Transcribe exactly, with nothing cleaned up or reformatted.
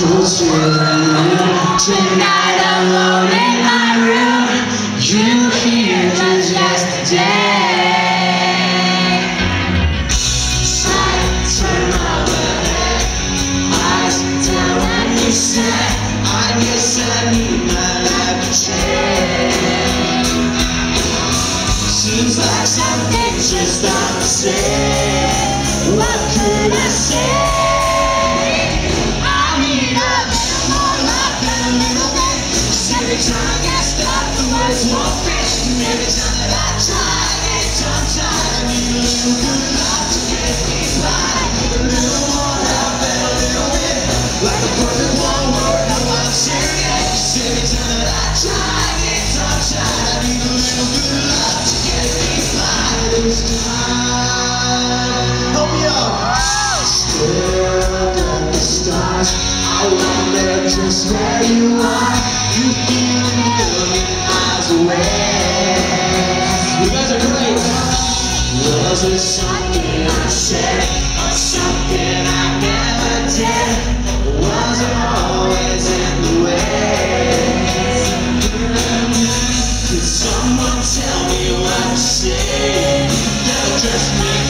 told you tonight alone in my room. You here just yesterday. Sight turn over head, eyes down when you said, I guess I need my life to change. Seems like something just not the same. What could I say? Every time I get stuck, the words won't fit. Every time that I try, it's tongue-tied. I need a little good love to get me by. A little more help and a little bit, like a perfect one word, no I'm serious. Every time that I try, it's tongue-tied. I need a little good love to get me by. This time, help me out. Stare up at the stars, I wonder just where you are. You feel a million miles away. You guys are great. Was it something I said, or something I never did? Was it always in the way? Could someone tell me what to say? That'll just make